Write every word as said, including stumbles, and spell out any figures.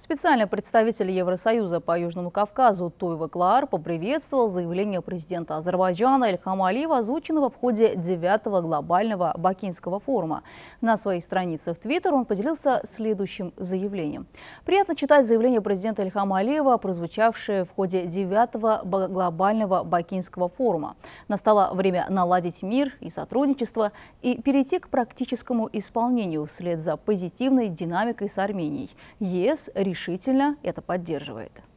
Специальный представитель Евросоюза по Южному Кавказу Туйва Клаар поприветствовал заявление президента Азербайджана Ильхама Алиева, озвученного в ходе девятого глобального Бакинского форума. На своей странице в Твиттер он поделился следующим заявлением. Приятно читать заявление президента Ильхама Алиева, прозвучавшее в ходе девятого глобального Бакинского форума. Настало время наладить мир и сотрудничество и перейти к практическому исполнению вслед за позитивной динамикой с Арменией. ЕС решительно это поддерживает.